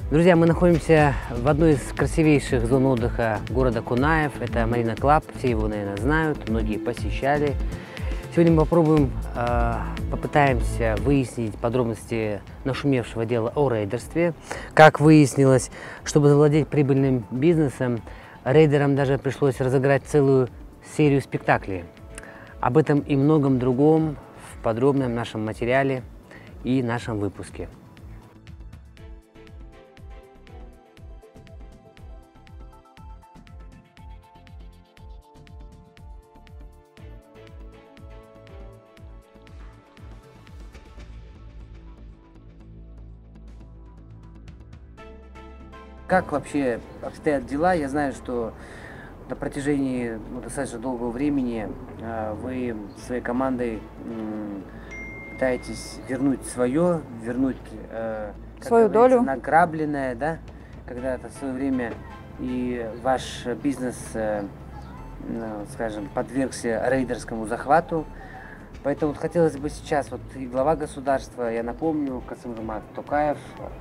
Друзья, мы находимся в одной из красивейших зон отдыха города Кунаев. Это Марина Клаб, все его, наверное, знают, многие посещали. Сегодня мы попытаемся выяснить подробности нашумевшего дела о рейдерстве. Как выяснилось, чтобы завладеть прибыльным бизнесом, рейдерам даже пришлось разыграть целую серию спектаклей. Об этом и многом другом в подробном нашем материале и нашем выпуске. Как вообще обстоят дела? Я знаю, что на протяжении достаточно долгого времени вы своей командой пытаетесь вернуть свое, свою долю, награбленное, да, когда-то в свое время, и ваш бизнес, скажем, подвергся рейдерскому захвату. Поэтому хотелось бы сейчас, и глава государства, я напомню, Касым-Жомарт Токаев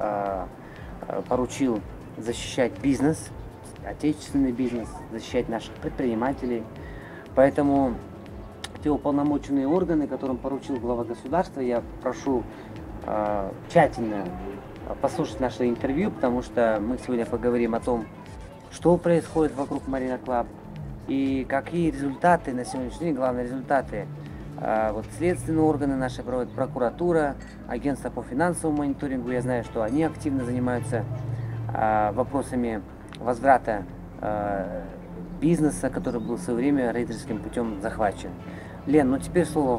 поручил защищать бизнес, отечественный бизнес, защищать наших предпринимателей. Поэтому те уполномоченные органы, которым поручил глава государства, я прошу тщательно послушать наше интервью, потому что мы сегодня поговорим о том, что происходит вокруг Marina Club и какие результаты на сегодняшний день, главные результаты. Следственные органы наши проводят, прокуратура, агентство по финансовому мониторингу. Я знаю, что они активно занимаются вопросами возврата бизнеса, который был в свое время рейдерским путем захвачен. Лен, теперь слово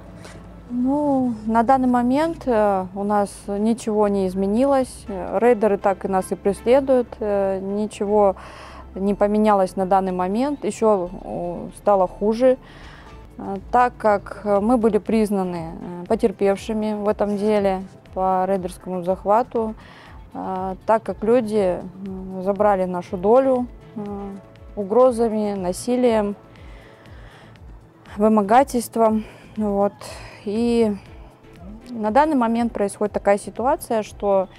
вам. На данный момент у нас ничего не изменилось. Рейдеры так и нас и преследуют. Ничего не поменялось на данный момент. Еще стало хуже, так как мы были признаны потерпевшими в этом деле по рейдерскому захвату, так как люди забрали нашу долю угрозами, насилием, вымогательством. И на данный момент происходит такая ситуация, что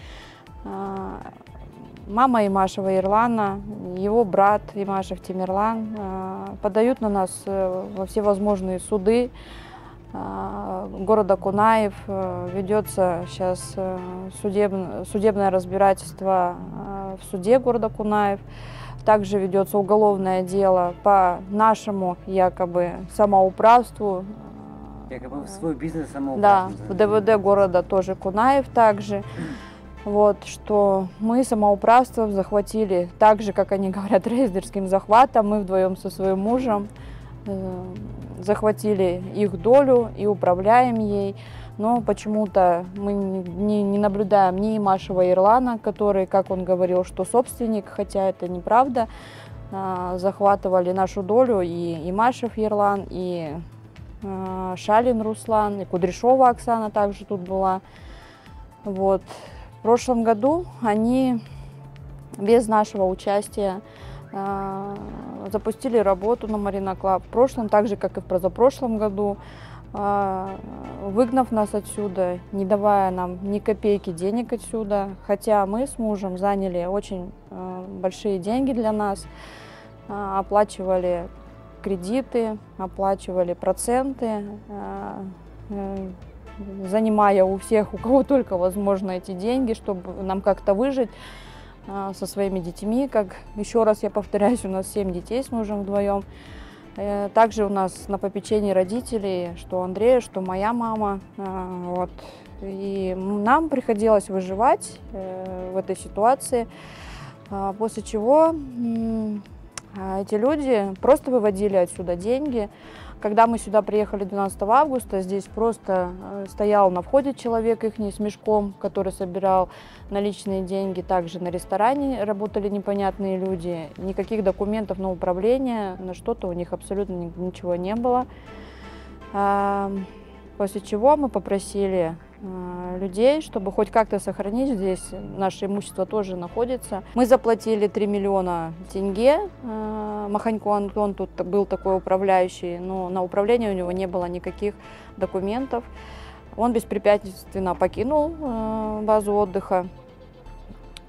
мама Имашева Ирлана, его брат Имашев Тимирлан подают на нас во всевозможные суды города Кунаев. Ведется сейчас судебное разбирательство в суде города Кунаев. Также ведется уголовное дело по нашему якобы самоуправству. Якобы свой бизнес самоуправство. Да, в ДВД города тоже Кунаев также. Что мы самоуправство захватили так же, как они говорят, рейдерским захватом. Мы вдвоем со своим мужем захватили их долю и управляем ей. Но почему-то мы не наблюдаем ни Имашева Ирлана, который, как он говорил, что собственник, хотя это неправда. Захватывали нашу долю и Имашев Ирлан, и Шалин Руслан, и Кудряшова Оксана также тут была. В прошлом году они без нашего участия запустили работу на Marina Club. В прошлом, так же, как и в позапрошлом году, выгнав нас отсюда, не давая нам ни копейки денег отсюда. Хотя мы с мужем заняли очень большие деньги для нас, оплачивали кредиты, оплачивали проценты, занимая у всех, у кого только возможно, эти деньги, чтобы нам как-то выжить со своими детьми. Как еще раз я повторяюсь, у нас 7 детей с мужем вдвоем. Также у нас на попечении родителей, что Андрея, что моя мама. И нам приходилось выживать в этой ситуации, после чего эти люди просто выводили отсюда деньги. Когда мы сюда приехали 12 августа, здесь просто стоял на входе человек их с мешком, который собирал наличные деньги. Также на ресторане работали непонятные люди. Никаких документов на управление, на что-то у них абсолютно ничего не было. После чего мы попросили людей, чтобы хоть как-то сохранить. Здесь наше имущество тоже находится. Мы заплатили 3 миллиона тенге. Маханько Антон тут был такой управляющий, но на управление у него не было никаких документов. Он беспрепятственно покинул базу отдыха.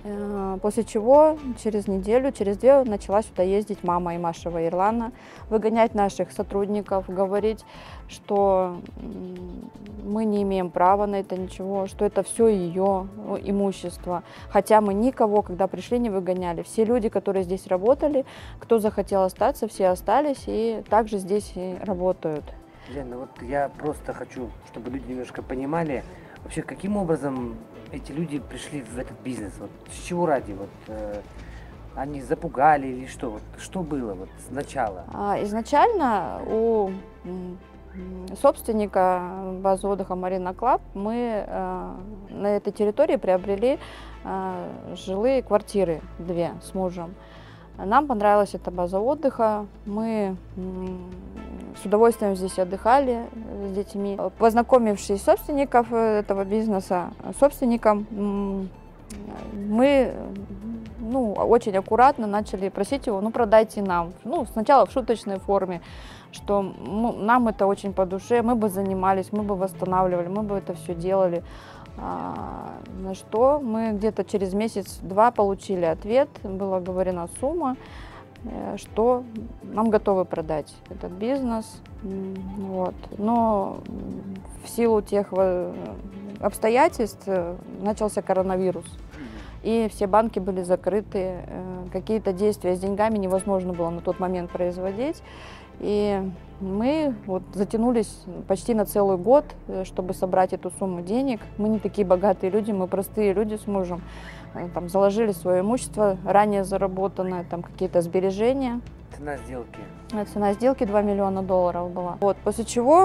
После чего через неделю, через две начала сюда ездить мама Имашева Ирлана, выгонять наших сотрудников, говорить, что мы не имеем права на это ничего, что это все ее имущество. Хотя мы никого, когда пришли, не выгоняли. Все люди, которые здесь работали, кто захотел остаться, все остались и также здесь и работают. Лена, вот я просто хочу, чтобы люди немножко понимали, вообще каким образом эти люди пришли в этот бизнес, вот с чего ради, вот они запугали или что, вот, что было вот сначала? Изначально у собственника базы отдыха Marina Club мы на этой территории приобрели жилые квартиры, 2 с мужем. Нам понравилась эта база отдыха, мы с удовольствием здесь отдыхали с детьми. Познакомившись с собственником этого бизнеса, собственником, мы очень аккуратно начали просить его, продайте нам. Сначала в шуточной форме, что нам это очень по душе, мы бы занимались, мы бы восстанавливали, мы бы это все делали. На что мы где-то через месяц-два получили ответ, была говорена сумма, что нам готовы продать этот бизнес. Вот. Но в силу тех обстоятельств начался коронавирус. И все банки были закрыты, какие-то действия с деньгами невозможно было на тот момент производить. И мы затянулись почти на целый год, чтобы собрать эту сумму денег. Мы не такие богатые люди, мы простые люди с мужем. Заложили свое имущество, ранее заработанное, какие-то сбережения. Цена сделки? Цена сделки $2 миллиона была. После чего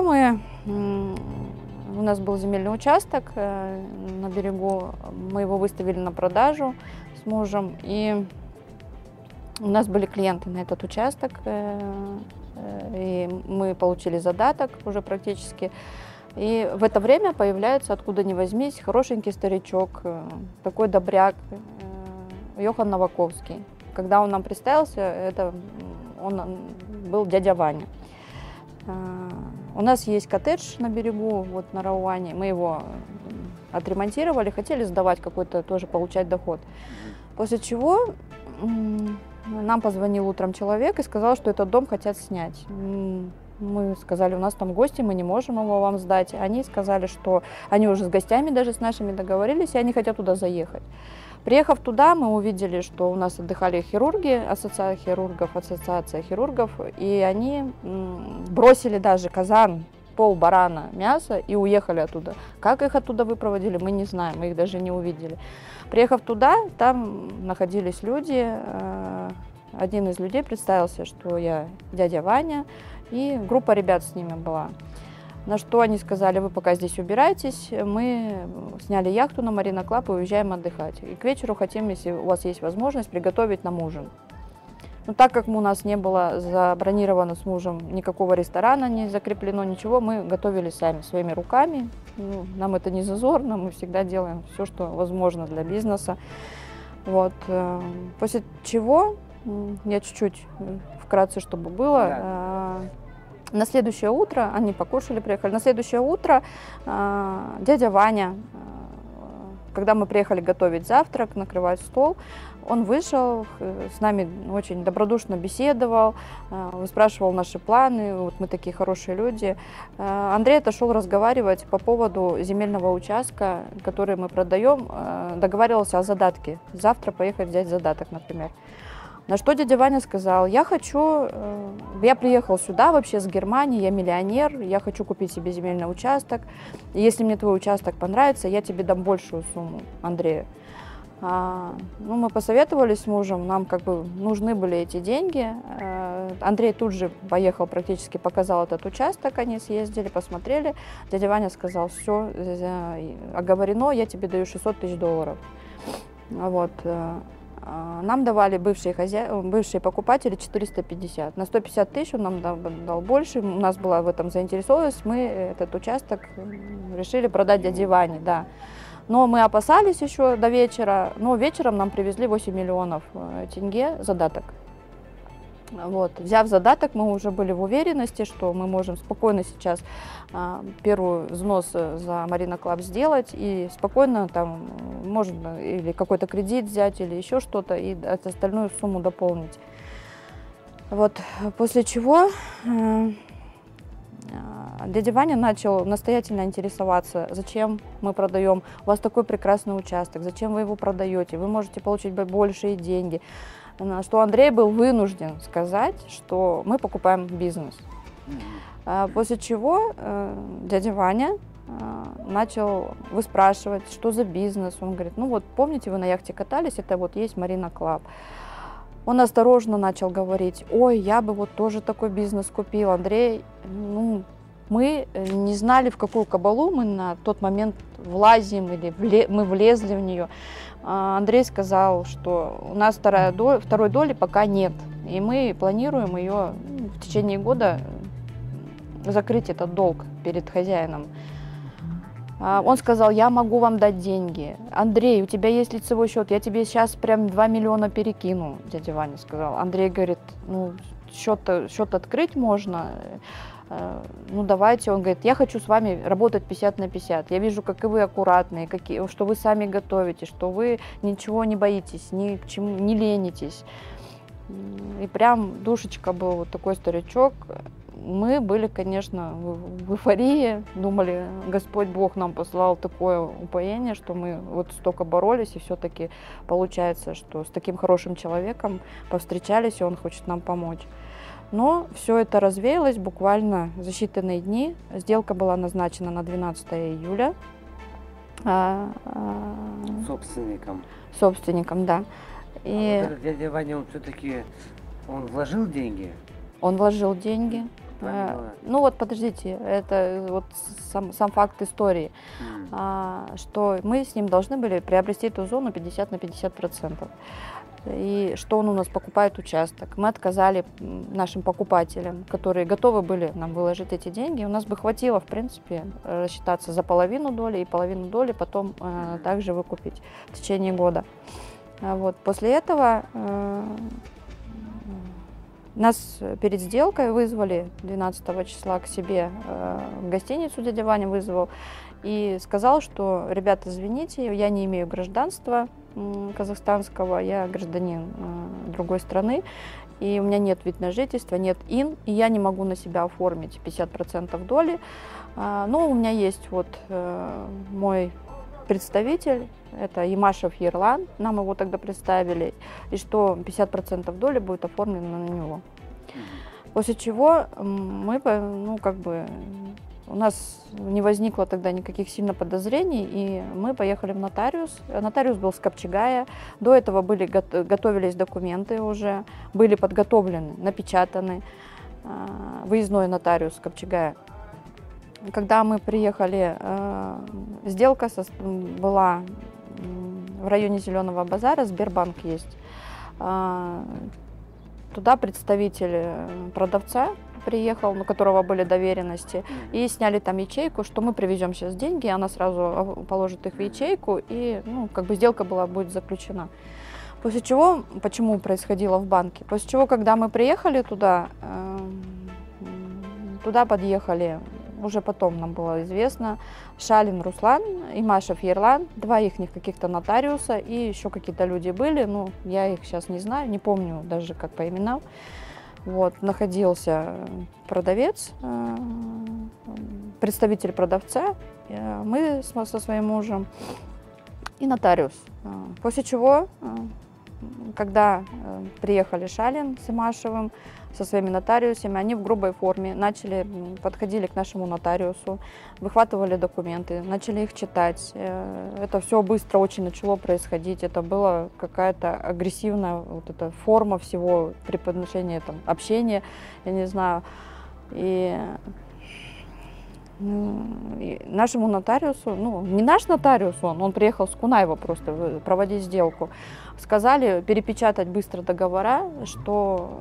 у нас был земельный участок на берегу, мы его выставили на продажу с мужем, и у нас были клиенты на этот участок, и мы получили задаток уже практически. И в это время появляется, откуда ни возьмись, хорошенький старичок, такой добряк, Йохан Новаковский. Когда он нам представился, он был дядя Ваня. У нас есть коттедж на берегу, на Рауане. Мы его отремонтировали, хотели сдавать какой-то, тоже получать доход. После чего нам позвонил утром человек и сказал, что этот дом хотят снять. Мы сказали, у нас там гости, мы не можем его вам сдать. Они сказали, что они уже с гостями даже с нашими договорились, и они хотят туда заехать. Приехав туда, мы увидели, что у нас отдыхали хирурги, ассоциация хирургов, и они бросили даже казан, пол-барана мяса и уехали оттуда. Как их оттуда выпроводили, мы не знаем, мы их даже не увидели. Приехав туда, там находились люди, один из людей представился, что я дядя Ваня, и группа ребят с ними была. На что они сказали, вы пока здесь убирайтесь, мы сняли яхту на Marina Club и уезжаем отдыхать. И к вечеру хотим, если у вас есть возможность, приготовить нам ужин. Но так как у нас не было забронировано с мужем никакого ресторана, не закреплено ничего, мы готовили сами, своими руками. Нам это не зазорно, мы всегда делаем все, что возможно для бизнеса. После чего, я чуть-чуть вкратце, чтобы было, на следующее утро, они покушали, приехали, на следующее утро дядя Ваня, когда мы приехали готовить завтрак, накрывать стол, он вышел, с нами очень добродушно беседовал, спрашивал наши планы, мы такие хорошие люди. Андрей отошел разговаривать по поводу земельного участка, который мы продаем, договаривался о задатке, завтра поехать взять задаток, например. На что дядя Ваня сказал, я приехал сюда вообще с Германии, я миллионер, я хочу купить себе земельный участок. И если мне твой участок понравится, я тебе дам большую сумму, Андрею. Мы посоветовались с мужем, нам нужны были эти деньги. Андрей тут же поехал, практически показал этот участок, они съездили, посмотрели. Дядя Ваня сказал, все, оговорено, я тебе даю $600 000. Нам давали бывшие покупатели 450. На 150 000 он нам дал больше. У нас была в этом заинтересованность. Мы этот участок решили продать дяде Ване, да. Но мы опасались еще до вечера. Но вечером нам привезли 8 миллионов тенге задаток. Вот. Взяв задаток, мы уже были в уверенности, что мы можем спокойно сейчас первый взнос за Marina Club сделать и спокойно там можно или какой-то кредит взять, или еще что-то, и остальную сумму дополнить. Вот. После чего дядя Ваня начал настоятельно интересоваться, зачем мы продаем, у вас такой прекрасный участок, зачем вы его продаете, вы можете получить большие деньги. Что Андрей был вынужден сказать, что мы покупаем бизнес. После чего дядя Ваня начал выспрашивать, что за бизнес. Он говорит, ну вот помните, вы на яхте катались, это вот есть Marina Club. Он осторожно начал говорить, ой, я бы вот тоже такой бизнес купил. Андрей, ну, мы не знали, в какую кабалу мы на тот момент влазим или мы влезли в нее. Андрей сказал, что у нас второй доли пока нет, и мы планируем ее в течение года закрыть этот долг перед хозяином. Он сказал, я могу вам дать деньги. Андрей, у тебя есть лицевой счет, я тебе сейчас прям 2 миллиона перекину, дядя Ваня сказал. Андрей говорит, ну счет открыть можно. Ну давайте, он говорит, я хочу с вами работать 50 на 50. Я вижу, как и вы аккуратные, что вы сами готовите, что вы ничего не боитесь, ни к чему не ленитесь. И прям душечка был вот такой старичок. Мы были, конечно, в эйфории, думали, Господь Бог нам послал такое упоение, что мы вот столько боролись, и все-таки получается, что с таким хорошим человеком повстречались, и он хочет нам помочь. Но все это развеялось буквально за считанные дни. Сделка была назначена на 12 июля. Собственником. Собственником, да. И вот дядя Ваня, он все-таки вложил деньги? Он вложил деньги. Ну вот подождите, это вот сам факт истории, что мы с ним должны были приобрести эту зону 50 на 50%. И что он у нас покупает участок. Мы отказали нашим покупателям, которые готовы были нам выложить эти деньги. У нас бы хватило, в принципе, рассчитаться за половину доли и половину доли потом также выкупить в течение года. Вот. После этого нас перед сделкой вызвали 12 числа к себе в гостиницу, дядя Ваня вызвал и сказал, что, ребята, извините, я не имею гражданства казахстанского, я гражданин другой страны, и у меня нет вид на жительство, нет ин, и я не могу на себя оформить 50% доли, но у меня есть вот мой представитель, это Ямашев Ерлан, нам его тогда представили, и что 50% доли будет оформлено на него. После чего мы, ну, как бы, у нас не возникло тогда никаких сильно подозрений, и мы поехали в нотариус. Нотариус был с Копчегая. До этого готовились документы уже, были подготовлены, напечатаны. Выездной нотариус Копчегая. Когда мы приехали, сделка была в районе Зеленого базара, Сбербанк есть. Туда представитель продавца приехал, у которого были доверенности, и сняли там ячейку, что мы привезем сейчас деньги, она сразу положит их в ячейку, и ну, как бы сделка будет заключена. После чего, почему происходило в банке? После чего, когда мы приехали туда подъехали, уже потом нам было известно, Шалин Руслан и Машев Ерлан, два их каких-то нотариуса, и еще какие-то люди были, ну, я их сейчас не знаю, не помню даже как по именам. Вот, находился продавец, представитель продавца, мы со своим мужем и нотариус. После чего, когда приехали Шалин с Имашевым, со своими нотариусами, они в грубой форме подходили к нашему нотариусу, выхватывали документы, начали их читать. Это все быстро очень начало происходить. Это была какая-то агрессивная вот эта форма всего преподношения, там, общения, я не знаю. И нашему нотариусу, ну, не наш нотариус, он приехал с Кунаева просто проводить сделку, сказали перепечатать быстро договора, что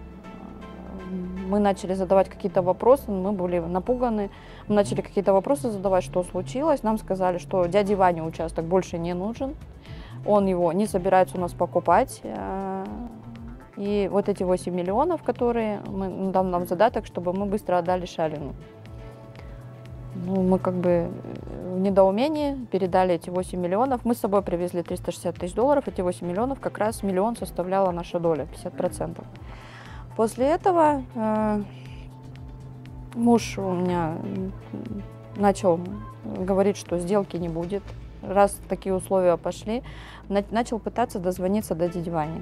мы начали задавать какие-то вопросы, мы были напуганы, мы начали какие-то вопросы задавать, что случилось. Нам сказали, что дяде Ване участок больше не нужен, он его не собирается у нас покупать. И вот эти 8 миллионов, которые мы дал нам задаток, чтобы мы быстро отдали Шалину. Ну, мы как бы в недоумении передали эти 8 миллионов. Мы с собой привезли 360 тысяч долларов. Эти 8 миллионов как раз миллион составляла наша доля, 50%. После этого муж у меня начал говорить, что сделки не будет. Раз такие условия пошли, начал пытаться дозвониться до дяди Вани.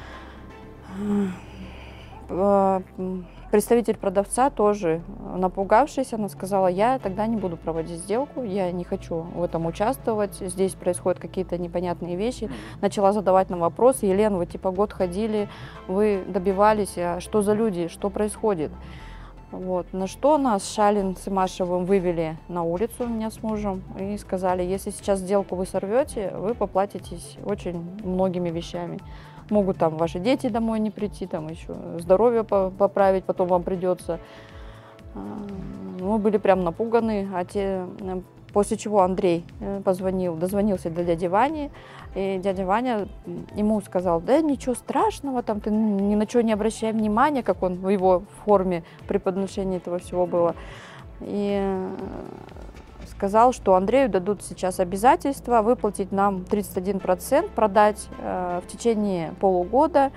Представитель продавца тоже, напугавшись, она сказала: я тогда не буду проводить сделку, я не хочу в этом участвовать, здесь происходят какие-то непонятные вещи. Начала задавать нам вопросы: Елена, вы типа год ходили, вы добивались, а что за люди, что происходит? Вот. На что нас Шалин с Имашевым вывели на улицу, меня с мужем, и сказали: если сейчас сделку вы сорвете, вы поплатитесь очень многими вещами. Могут там ваши дети домой не прийти, там еще здоровье поправить, потом вам придется. Мы были прям напуганы. После чего Андрей дозвонился до дяди Вани, и дядя Ваня ему сказал: да ничего страшного, там ты ни на что не обращай внимания, как он в его форме преподношения этого всего было. И сказал, что Андрею дадут сейчас обязательство выплатить нам 31%, продать в течение полугода.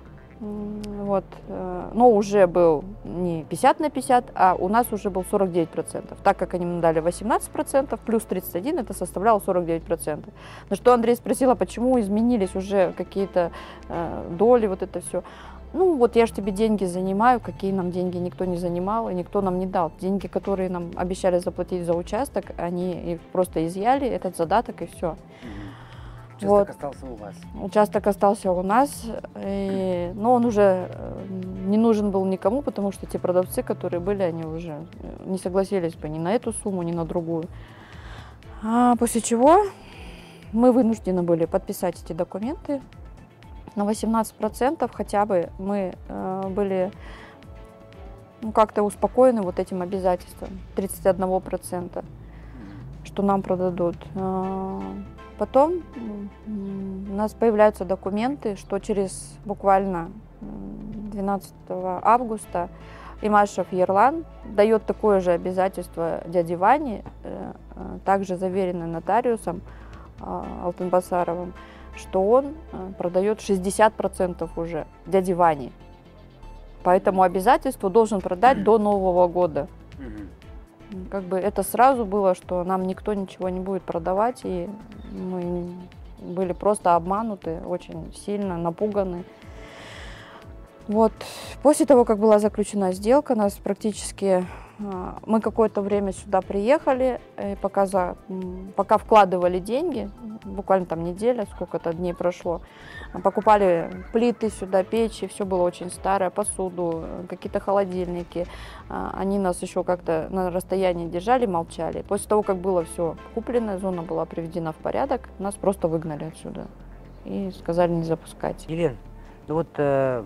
Вот. Но уже был не 50/50, а у нас уже был 49%. Так как они нам дали 18%, плюс 31%, это составляло 49%. На что Андрей спросил: а почему изменились уже какие-то доли, вот это все. Ну вот я же тебе деньги занимаю, какие нам деньги никто не занимал и никто нам не дал. Деньги, которые нам обещали заплатить за участок, они их просто изъяли, этот задаток и все. Участок Вот. остался у вас? Участок остался у нас, но он уже не нужен был никому, потому что те продавцы, которые были, они уже не согласились бы ни на эту сумму, ни на другую. После чего мы вынуждены были подписать эти документы. На 18% хотя бы мы были как-то успокоены вот этим обязательством 31%, что нам продадут. Потом у нас появляются документы, что через буквально 12 августа Имашев Ерлан дает такое же обязательство дяде Ване, также заверенное нотариусом Алтынбасаровым, что он продает 60% уже дяде Ване. По этому обязательству должен продать до Нового года. Как бы это сразу было, что нам никто ничего не будет продавать, и мы были просто обмануты, очень сильно напуганы. Вот. После того, как была заключена сделка, нас практически... Мы какое-то время сюда приехали, и пока вкладывали деньги, буквально там неделя, сколько-то дней прошло, покупали плиты сюда, печи, все было очень старое, посуду, какие-то холодильники. Они нас еще как-то на расстоянии держали, молчали. После того, как было все куплено, зона была приведена в порядок, нас просто выгнали отсюда и сказали не запускать. Елена, ну вот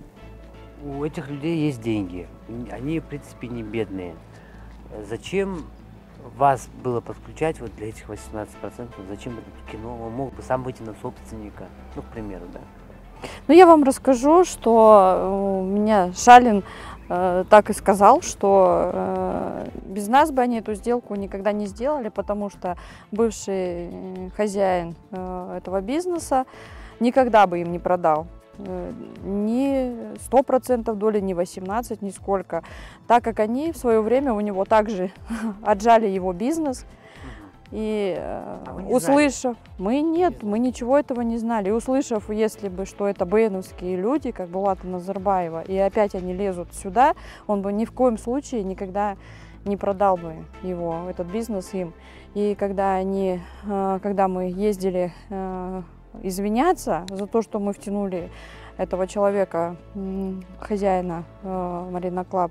у этих людей есть деньги, они в принципе не бедные. Зачем вас было подключать вот для этих 18%? Зачем это кино? Он мог бы сам выйти на собственника, ну, к примеру, да. Ну, я вам расскажу, что у меня Шалин так и сказал, что без нас бы они эту сделку никогда не сделали, потому что бывший хозяин этого бизнеса никогда бы им не продал. Ни 100% доли, ни 18%, ни сколько. Так как они в свое время у него также отжали его бизнес. И услышав, мы ничего этого не знали. И услышав, если бы, что это БНовские люди, как Булата Назарбаева, и опять они лезут сюда, он бы ни в коем случае никогда не продал бы его, этот бизнес им. И когда мы ездили извиняться за то, что мы втянули этого человека, хозяина Marina Club,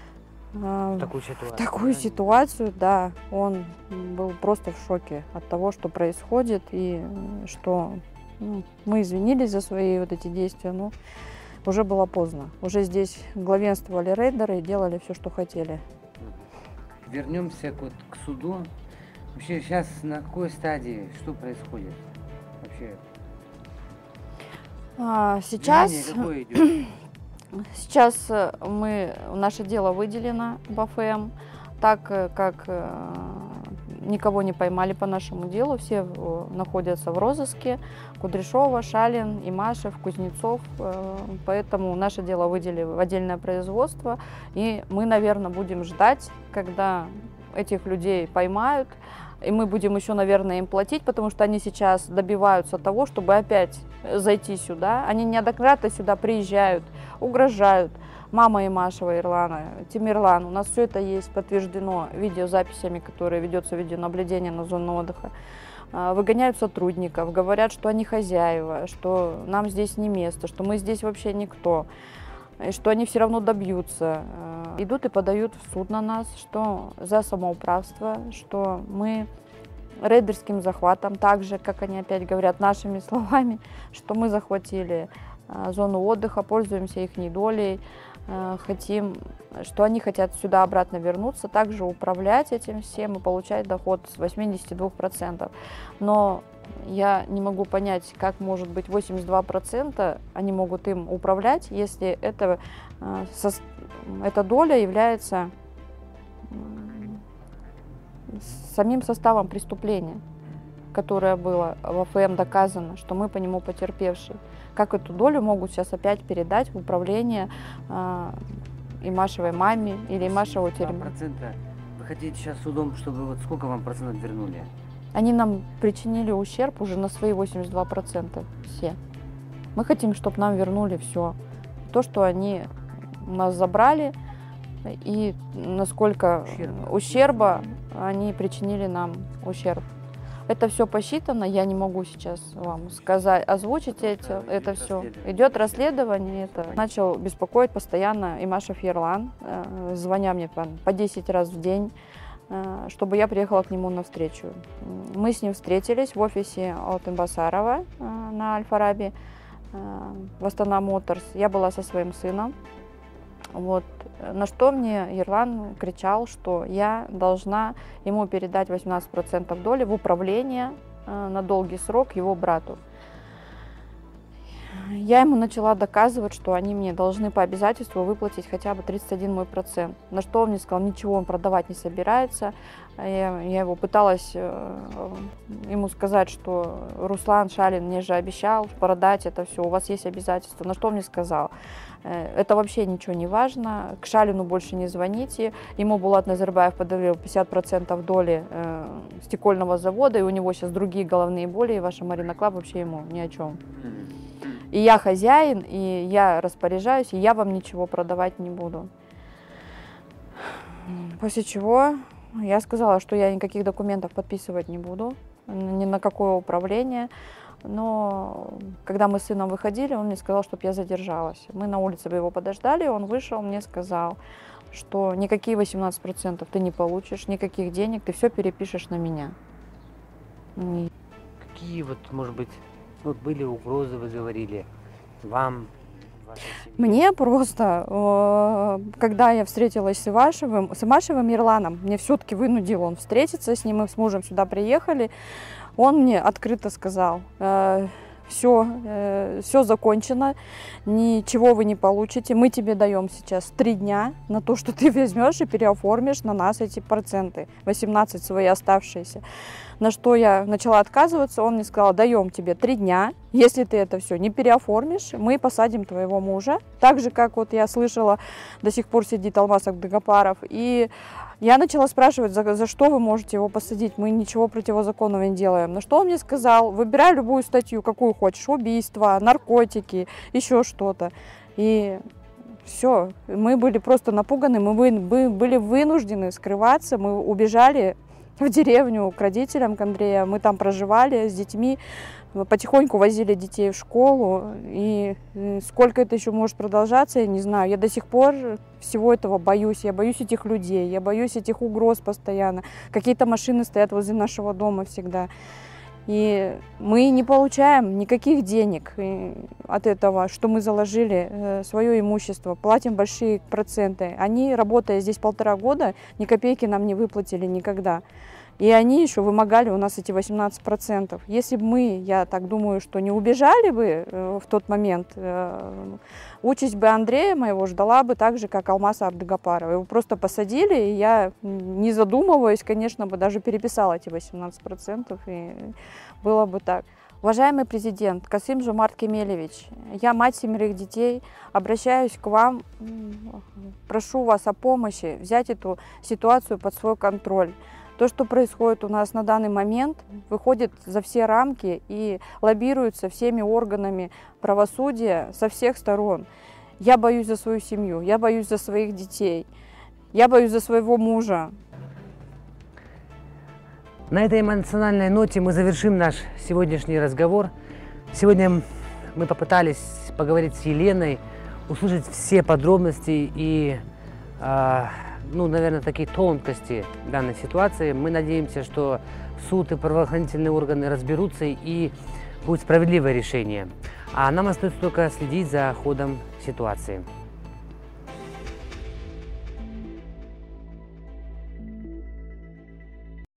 в такую ситуацию, да, он был просто в шоке от того, что происходит, и что мы извинились за свои вот эти действия, но уже было поздно. Уже здесь главенствовали рейдеры и делали все, что хотели. Вернемся к суду. Вообще сейчас на какой стадии, что происходит? Вообще. Сейчас, Движение какое идет? сейчас наше дело выделено в АФМ, так как никого не поймали по нашему делу, все находятся в розыске. Кудряшова, Шалин, Имашев, Кузнецов. Поэтому наше дело выделили в отдельное производство. И мы, наверное, будем ждать, когда этих людей поймают. И мы будем еще, наверное, им платить, потому что они сейчас добиваются того, чтобы опять зайти сюда. Они неоднократно сюда приезжают, угрожают. Мама Имашева, Ирлана, Тимирлан, у нас все это есть подтверждено видеозаписями, которые ведется видеонаблюдение на зону отдыха. Выгоняют сотрудников, говорят, что они хозяева, что нам здесь не место, что мы здесь вообще никто, и что они все равно добьются. Идут и подают в суд на нас, что за самоуправство, что мы рейдерским захватом, так же, как они опять говорят нашими словами, что мы захватили зону отдыха, пользуемся их долей, хотим, что они хотят сюда обратно вернуться, также управлять этим всем и получать доход с 82%. Но я не могу понять, как может быть 82% они могут им управлять, если эта доля является самим составом преступления, которое было в АФМ доказано, что мы по нему потерпевшие. Как эту долю могут сейчас опять передать в управление Имашевой маме или Имашеву тюрьму? Вы хотите сейчас судом, чтобы вот сколько вам процентов вернули? Они нам причинили ущерб уже на свои 82% все. Мы хотим, чтобы нам вернули все. То, что они у нас забрали, и насколько ущерба они причинили нам ущерб. Это все посчитано, я не могу сейчас вам сказать, озвучить это все. Идет расследование, это начал беспокоить постоянно Имашев Ерлан, звоня мне по 10 раз в день, чтобы я приехала к нему навстречу. Мы с ним встретились в офисе Алтынбасарова на Аль-Фараби, в Астана Моторс. Я была со своим сыном. Вот. На что мне Ерлан кричал, что я должна ему передать 18% доли в управление на долгий срок его брату. Я ему начала доказывать, что они мне должны по обязательству выплатить хотя бы 31 мой процент. На что он мне сказал, ничего он продавать не собирается. Я его пыталась ему сказать, что Руслан Шалин мне же обещал продать это все, у вас есть обязательства. На что он мне сказал, это вообще ничего не важно, к Шалину больше не звоните. Ему Булат Назарбаев подарил 50% доли стекольного завода, и у него сейчас другие головные боли, и ваша Марина Клаб вообще ему ни о чем. И я хозяин, и я распоряжаюсь, и я вам ничего продавать не буду. После чего я сказала, что я никаких документов подписывать не буду, ни на какое управление. Но когда мы с сыном выходили, он мне сказал, чтобы я задержалась. Мы на улице его подождали, он вышел, мне сказал, что никакие 18% ты не получишь, никаких денег, ты все перепишешь на меня. Какие вот, может быть, вот были угрозы, вы говорили, вам, вашей семье? Мне просто, когда я встретилась с Имашевым Ерланом, мне все-таки вынудил он встретиться с ним, мы с мужем сюда приехали, он мне открыто сказал, все закончено, ничего вы не получите, мы тебе даем сейчас 3 дня на то, что ты возьмешь и переоформишь на нас эти проценты, 18 свои оставшиеся. На что я начала отказываться, он мне сказал, даем тебе 3 дня, если ты это все не переоформишь, мы посадим твоего мужа. Так же, как вот я слышала, до сих пор сидит Алмаз Агдагапаров. И я начала спрашивать, за что вы можете его посадить, мы ничего противозаконного не делаем. На что он мне сказал, выбирай любую статью, какую хочешь, убийство, наркотики, еще что-то. И все, мы были просто напуганы, мы были вынуждены скрываться, мы убежали в деревню к родителям, к Андрею. Мы там проживали с детьми, потихоньку возили детей в школу. И сколько это еще может продолжаться, я не знаю. Я до сих пор всего этого боюсь. Я боюсь этих людей, я боюсь этих угроз постоянно. Какие-то машины стоят возле нашего дома всегда. И мы не получаем никаких денег от этого, что мы заложили свое имущество, платим большие проценты. Они, работая здесь 1,5 года, ни копейки нам не выплатили никогда. И они еще вымогали у нас эти 18%. Если бы мы, я так думаю, что не убежали бы в тот момент, участь бы Андрея моего ждала бы так же, как Алмаса Абдыгапарова. Его просто посадили, и я, не задумываясь, конечно, бы даже переписала эти 18%, и было бы так. Уважаемый президент Касым-Жомарт Кемелевич, я мать 7 детей, обращаюсь к вам, прошу вас о помощи взять эту ситуацию под свой контроль. То, что происходит у нас на данный момент, выходит за все рамки и лоббируется всеми органами правосудия со всех сторон. Я боюсь за свою семью, я боюсь за своих детей, я боюсь за своего мужа. На этой эмоциональной ноте мы завершим наш сегодняшний разговор. Сегодня мы попытались поговорить с Еленой, услышать все подробности и наверное, такие тонкости данной ситуации. Мы надеемся, что суд и правоохранительные органы разберутся и будет справедливое решение. А нам остается только следить за ходом ситуации.